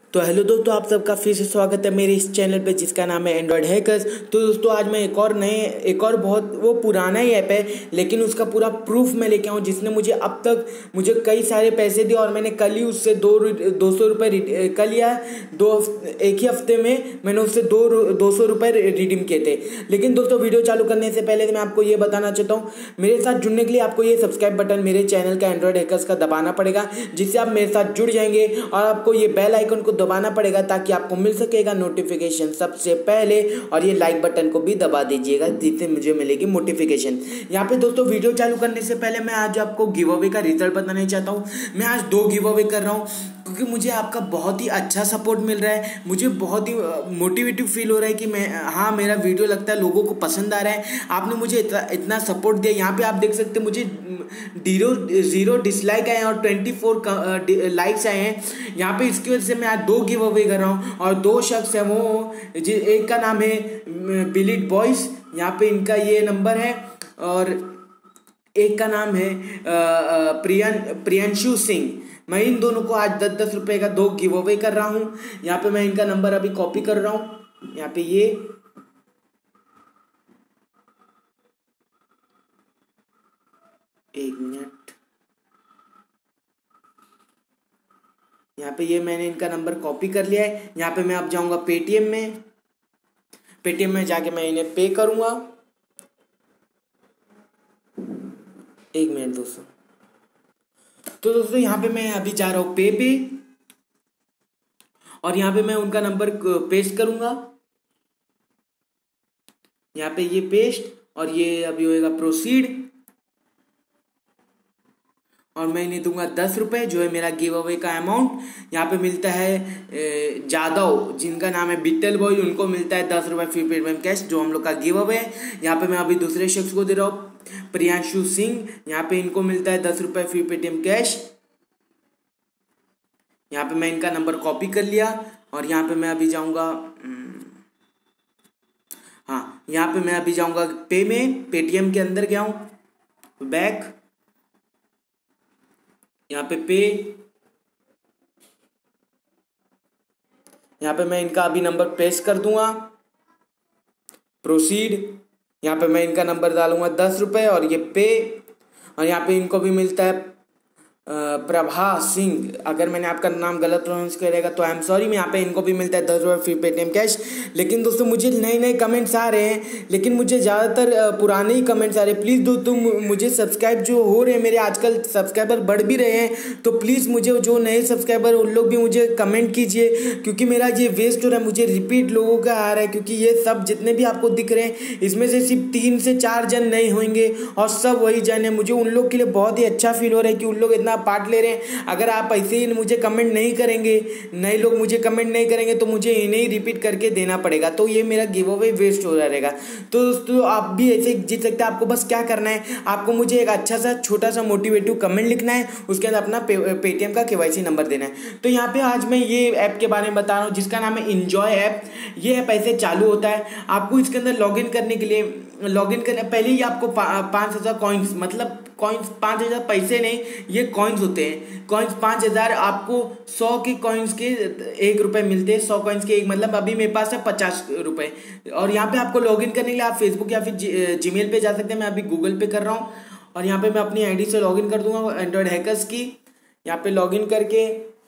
तो हेलो दोस्तों, आप सबका फिर से स्वागत है मेरे इस चैनल पे जिसका नाम है एंड्रॉयड हैकर्स। तो दोस्तों आज मैं एक और बहुत वो पुराना ही ऐप है लेकिन उसका पूरा प्रूफ मैं लेके आऊँ, जिसने मुझे अब तक मुझे कई सारे पैसे दिए और मैंने कल ही उससे 200 रुपये कल या एक ही हफ्ते में मैंने उससे 200 रुपये रिडीम किए थे। लेकिन दोस्तों वीडियो चालू करने से पहले मैं आपको ये बताना चाहता हूँ, मेरे साथ जुड़ने के लिए आपको ये सब्सक्राइब बटन मेरे चैनल का एंड्रॉयड हैकर्स का दबाना पड़ेगा, जिससे आप मेरे साथ जुड़ जाएंगे और आपको ये बेल आइकन को दबाना पड़ेगा ताकि आपको मिल सकेगा नोटिफिकेशन सबसे पहले, और ये लाइक बटन को भी दबा दीजिएगा जिससे मुझे मिलेगी नोटिफिकेशन। यहाँ पे दोस्तों वीडियो चालू करने से पहले मैं आज आपको गिव अवे का रिजल्ट बताना चाहता हूँ। मैं आज 2 गिव अवे कर रहा हूँ क्योंकि मुझे आपका बहुत ही अच्छा सपोर्ट मिल रहा है। मुझे बहुत ही मोटिवेटिव फील हो रहा है कि मेरा वीडियो लगता है लोगों को पसंद आ रहा है। आपने मुझे इतना सपोर्ट दिया। यहाँ पे आप देख सकते हैं मुझे 0 डिसलाइक आए हैं और 24 लाइक्स आए हैं। यहाँ पे इसकी वजह से मैं आज 2 गिव अवे कर रहा हूँ और 2 शख्स हैं, वो एक का नाम है बिलिट बॉयस, यहाँ पे इनका ये नंबर है, और एक का नाम है प्रियांशु सिंह। मैं इन दोनों को आज 10-10 रुपए का 2 गिव अवे कर रहा हूँ। यहाँ पे मैं इनका नंबर अभी कॉपी कर रहा हूँ। यहाँ पे ये एक मिनट, यहाँ पे ये मैंने इनका नंबर कॉपी कर लिया है। यहाँ पे मैं अब जाऊंगा पेटीएम में जाके मैं इन्हें पे करूंगा। एक मिनट दोस्तों। तो दोस्तों यहाँ पे मैं अभी जा रहा हूँ पे और यहाँ पे मैं उनका नंबर पेस्ट करूंगा। यहाँ पे ये पेस्ट और ये अभी होएगा प्रोसीड, और मैं इन्हें दूंगा 10 रुपये जो है मेरा गिव अवे का अमाउंट। यहाँ पे मिलता है जादव, जिनका नाम है बिट्टल बॉय, उनको मिलता है 10 रुपये फ्री पेटीएम कैश जो हम लोग का गिव अवे है। यहाँ पे मैं अभी दूसरे शख्स को दे रहा हूँ प्रियांशु सिंह, यहाँ पे इनको मिलता है 10 रुपये फ्री पेटीएम कैश। यहाँ पे मैं इनका नंबर कॉपी कर लिया और यहाँ पे मैं अभी जाऊँगा, हाँ यहाँ पे मैं अभी जाऊँगा पे में, पेटीएम के अंदर गया हूँ, बैक, यहाँ पे यहाँ पे मैं इनका अभी नंबर पेस्ट कर दूंगा, प्रोसीड। यहाँ पे मैं इनका नंबर डालूंगा 10 रुपये और ये पे, और यहाँ पे इनको भी मिलता है प्रभा सिंह। अगर मैंने आपका नाम गलत प्रोनाउंस करेगा तो आई एम सॉरी। मैं यहाँ पे इनको भी मिलता है 10 रुपये फ्री पेटीएम कैश। लेकिन दोस्तों मुझे नए कमेंट्स आ रहे हैं, लेकिन मुझे ज़्यादातर पुराने ही कमेंट्स आ रहे हैं। प्लीज़ दोस्तों मुझे सब्सक्राइब जो हो रहे हैं, मेरे आजकल सब्सक्राइबर बढ़ भी रहे हैं, तो प्लीज़ मुझे जो नए सब्सक्राइबर उन लोग भी मुझे कमेंट कीजिए, क्योंकि मेरा ये वेस्ट हो रहा है। मुझे रिपीट लोगों का आ रहा है, क्योंकि ये सब जितने भी आपको दिख रहे हैं इसमें से सिर्फ 3 से 4 जन नए होंगे और सब वही जन है। मुझे उन लोग के लिए बहुत ही अच्छा फील हो रहा है कि उन लोग इतना पार्ट ले रहे हैं। अगर आप ऐसे ही मुझे कमेंट नहीं करेंगे, नए लोग मुझे कमेंट नहीं करेंगे, तो मुझे इन्हें ही रिपीट करके देना पड़ेगा, तो ये मेरा गिव अवे वेस्ट हो रहेगा। तो दोस्तों आप भी ऐसे जीत सकते हैं। आपको बस क्या करना है, आपको मुझे एक अच्छा सा छोटा सा मोटिवेटिव कमेंट लिखना है, उसके अंदर अपना पेटीएम का KYC नंबर देना है। तो यहाँ पे आज मैं ये ऐप के बारे में बता रहा हूँ जिसका नाम है एंजॉय ऐप। ये ऐप ऐसे चालू होता है, आपको इसके अंदर लॉगिन करने के लिए पहले ही आपको 5000 कॉइन्स, मतलब कॉइन्स 5000 पैसे नहीं, ये कॉइन्स होते हैं। कॉइन्स 5000, आपको 100 के कॉइन्स के 1 रुपये मिलते हैं। 100 कॉइन्स के 1, मतलब अभी मेरे पास है 50 रुपये। और यहाँ पे आपको लॉगिन करने के लिए आप फेसबुक या फिर जीमेल पे जा सकते हैं। मैं अभी गूगल पे कर रहा हूँ और यहाँ पे मैं अपनी आईडी से लॉगिन कर दूंगा एंड्रॉयड हैकर्स की। यहाँ पे लॉगिन करके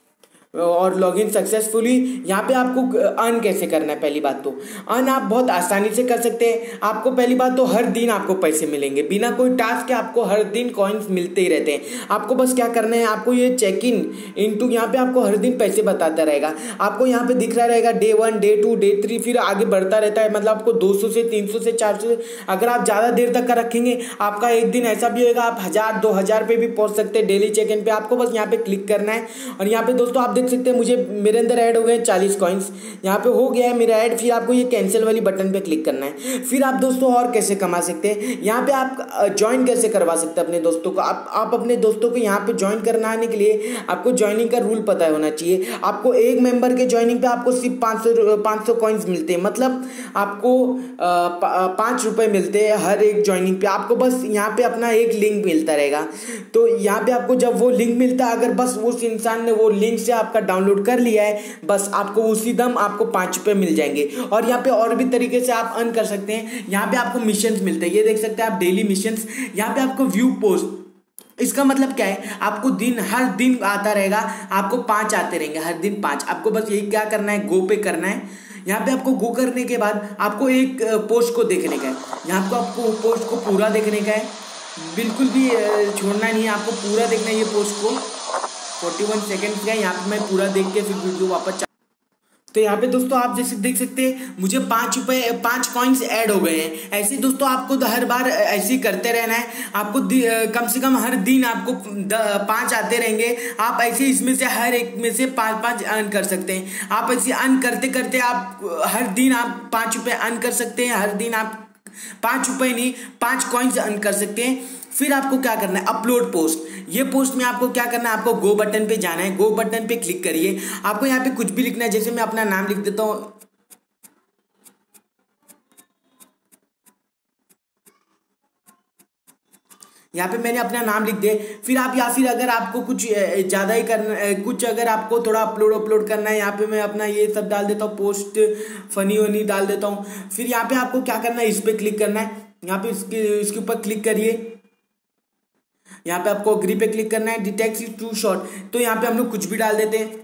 और लॉगिन सक्सेसफुली। यहाँ पे आपको अर्न कैसे करना है, पहली बात तो अर्न आप बहुत आसानी से कर सकते हैं। आपको पहली बात तो हर दिन आपको पैसे मिलेंगे, बिना कोई टास्क के आपको हर दिन कॉइन्स मिलते ही रहते हैं। आपको बस क्या करना है, आपको ये चेक इन इनटू, यहाँ पे आपको हर दिन पैसे बताता रहेगा। आपको यहाँ पे दिख रहा रहेगा डे 1, डे 2, डे 3, फिर आगे बढ़ता रहता है। मतलब आपको 200 से 300 से 400, अगर आप ज़्यादा देर तक का रखेंगे आपका एक दिन ऐसा भी होगा आप 1000-2000 पे भी पहुँच सकते हैं डेली चेक इन पे। आपको बस यहाँ पे क्लिक करना है और यहाँ पे दोस्तों आप देख सकते हैं मुझे मेरे अंदर ऐड हो गए 40 कॉइन्स। यहाँ पे हो गया है मेरा ऐड। फिर आपको ये कैंसिल वाली बटन पे क्लिक करना है। फिर आप दोस्तों और कैसे कमा सकते हैं, यहाँ पे आप ज्वाइन कैसे करवा सकते हैं अपने दोस्तों को। आप अपने दोस्तों को यहाँ पे ज्वाइन करवाने के लिए आपको ज्वाइनिंग का रूल पता होना चाहिए। आपको एक मेंबर के ज्वाइनिंग पे आपको सिर्फ 500 कॉइन्स मिलते हैं, मतलब आपको 5 रुपये मिलते हैं हर एक ज्वाइनिंग पे। आपको बस यहाँ पे अपना एक लिंक मिलता रहेगा। तो यहाँ पे आपको जब वो लिंक मिलता है, अगर बस उस इंसान ने वो लिंक से आपको आपका डाउनलोड कर लिया है, बस आपको उसी दम आपको 5 रुपये मिल जाएंगे। और यहाँ पे और भी तरीके से आप अर्न कर सकते हैं। यहाँ पे आपको मिशंस मिलते हैं, ये देख सकते हैं आप डेली मिशंस। यहाँ पे आपको व्यू पोस्ट, इसका मतलब क्या है, आपको हर दिन आता रहेगा, आपको 5 आते रहेंगे, हर दिन 5। आपको बस यही क्या करना है, गो पे करना है। यहाँ पे आपको गो करने के बाद आपको एक पोस्ट को देखने का है। यहाँ पे आपको पोस्ट को पूरा देखने का है, बिल्कुल भी छोड़ना नहीं है, आपको पूरा देखना है ये पोस्ट को। 41 सेकेंड्स का है, यहाँ पे मैं पूरा देख के फिर वीडियो वापस। तो यहाँ पे दोस्तों आप जैसे देख सकते हैं मुझे 5 कॉइन्स ऐड हो गए हैं। ऐसे दोस्तों आपको तो हर बार ऐसे ही करते रहना है। आपको कम से कम हर दिन आपको 5 आते रहेंगे। आप ऐसे इसमें से हर एक में से 5 अर्न कर सकते हैं। आप ऐसे अर्न करते करते आप हर दिन आप 5 रुपये अर्न कर सकते हैं। हर दिन आप 5 रुपये नहीं 5 कॉइन्स अर्न कर सकते हैं। फिर आपको क्या करना है, अपलोड पोस्ट। ये पोस्ट में आपको क्या करना है, आपको गो बटन पे जाना है। गो बटन पे क्लिक करिए। आपको यहाँ पे कुछ भी लिखना है, जैसे मैं अपना नाम लिख देता हूँ। यहाँ पे मैंने अपना नाम लिख दिया। फिर आप या फिर अगर आपको कुछ ज़्यादा ही करना, कुछ अगर आपको थोड़ा अपलोड करना है, यहाँ पे मैं अपना ये सब डाल देता हूँ, पोस्ट फनी वनी डाल देता हूँ। फिर यहाँ पे आपको क्या करना है, इस पर क्लिक करना है। यहाँ पे इसके ऊपर क्लिक करिए। यहाँ पे आपको अग्री पे क्लिक करना है। डिटेक्ट इज टू शॉर्ट, तो यहाँ पे हम लोग कुछ भी डाल देते हैं।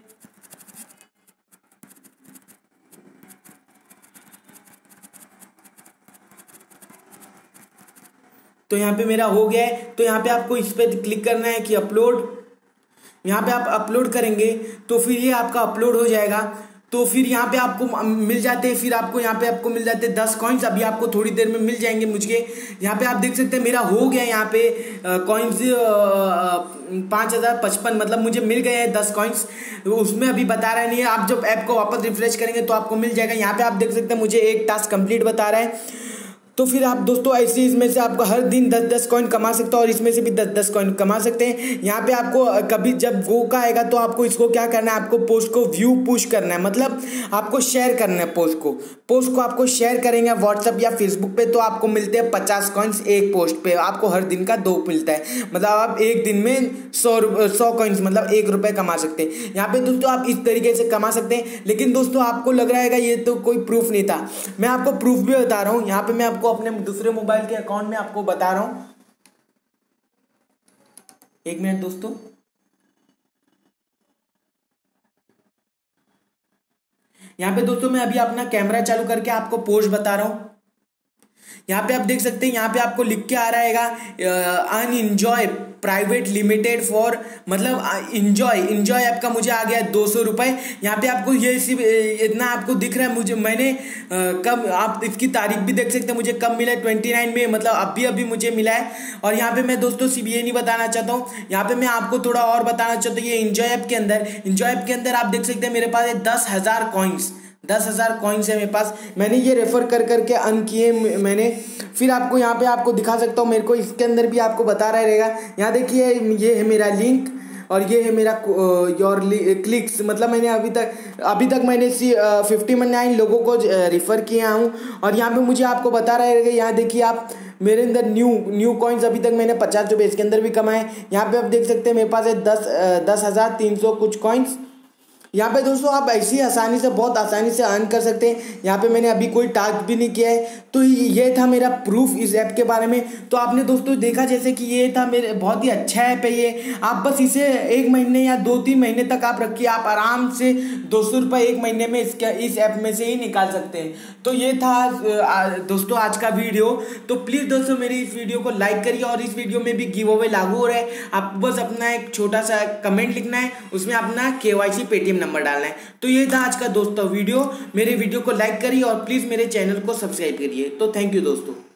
तो यहाँ पे मेरा हो गया है। तो यहाँ पे आपको इस पे क्लिक करना है कि अपलोड। यहाँ पे आप अपलोड करेंगे तो फिर ये आपका अपलोड हो जाएगा। तो फिर यहाँ पे आपको मिल जाते हैं, फिर आपको यहाँ पे आपको मिल जाते हैं 10 कॉइन्स। अभी आपको थोड़ी देर में मिल जाएंगे मुझे। यहाँ पे आप देख सकते हैं मेरा हो गया यहाँ पे कॉइन्स 5055, मतलब मुझे मिल गए हैं 10 कॉइन्स। उसमें अभी बता रहा नहीं है, आप जब ऐप को वापस रिफ्रेश करेंगे तो आपको मिल जाएगा। यहाँ पे आप देख सकते हैं मुझे एक टास्क कंप्लीट बता रहा है। तो फिर आप दोस्तों ऐसे इसमें से आपको हर दिन 10-10 कॉइन कमा सकते हो और इसमें से भी 10-10 कॉइन कमा सकते हैं। यहाँ पे आपको कभी जब गो का आएगा तो आपको इसको क्या करना है, आपको पोस्ट को व्यू पुश करना है, मतलब आपको शेयर करना है पोस्ट को आपको शेयर करेंगे व्हाट्सएप या फेसबुक पे, तो आपको मिलते हैं 50 कॉइन्स एक पोस्ट पे। आपको हर दिन का 2 मिलता है, मतलब आप एक दिन में 100 कॉइन्स मतलब 1 रुपये कमा सकते हैं। यहाँ पे दोस्तों आप इस तरीके से कमा सकते हैं। लेकिन दोस्तों आपको लग रहा है ये तो कोई प्रूफ नहीं था, मैं आपको प्रूफ भी बता रहा हूँ। यहाँ पे मैं आपको अपने दूसरे मोबाइल के अकाउंट में आपको बता रहा हूं। 1 मिनट दोस्तों। यहां पे दोस्तों मैं अभी अपना कैमरा चालू करके आपको पोस्ट बता रहा हूं। यहाँ पे आप देख सकते हैं, यहाँ पे आपको लिख के आ रहा है अनइंजॉय प्राइवेट लिमिटेड फॉर, मतलब इंजॉय ऐप का मुझे आ गया 200 रुपये। यहाँ पे आपको ये सिर्फ इतना आपको दिख रहा है। मुझे मैंने कब आप इसकी तारीख भी देख सकते हैं, मुझे कब मिला है 29 में, मतलब अभी मुझे मिला है। और यहाँ पे मैं दोस्तों सिर्फ ये नहीं बताना चाहता हूँ, यहाँ पे मैं आपको थोड़ा और बताना चाहता हूँ। ये इंजॉय ऐप के अंदर आप देख सकते हैं मेरे पास है 10,000 कॉइन्स। 10,000 कॉइन्स है मेरे पास। मैंने ये रेफर करके अर्न किए मैंने। फिर आपको यहाँ पे आपको दिखा सकता हूँ, मेरे को इसके अंदर भी आपको बता रहा रहेगा। यहाँ देखिए ये है मेरा लिंक और ये है मेरा योर क्लिक्स, मतलब मैंने अभी तक मैंने 59 लोगों को रेफ़र किया हूँ। और यहाँ पे मुझे आपको बता रहा रहेगा, यहाँ देखिए आप मेरे अंदर न्यू कॉइन्स अभी तक मैंने 50 रुपये इसके अंदर भी कमाए। यहाँ पे आप देख सकते हैं मेरे पास है 10,300 कुछ कॉइन्स। यहाँ पे दोस्तों आप ऐसी बहुत आसानी से अर्न कर सकते हैं। यहाँ पे मैंने अभी कोई टास्क भी नहीं किया है। तो ये था मेरा प्रूफ इस ऐप के बारे में। तो आपने दोस्तों देखा जैसे कि ये था मेरे बहुत ही अच्छा ऐप है ये। आप बस इसे 1 महीने या 2-3 महीने तक आप रखिए, आप आराम से 200 रुपये 1 महीने में इस ऐप में से ही निकाल सकते हैं। तो ये था दोस्तों आज का वीडियो। तो प्लीज़ दोस्तों मेरी इस वीडियो को लाइक करिए और इस वीडियो में भी गिव अवे लागू हो रहा है। आपको बस अपना एक छोटा सा कमेंट लिखना है, उसमें अपना KYC पेटीएम नंबर डालना है। तो ये था आज का दोस्तों वीडियो। मेरे वीडियो को लाइक करिए और प्लीज़ मेरे चैनल को सब्सक्राइब करिए। तो थैंक यू दोस्तों।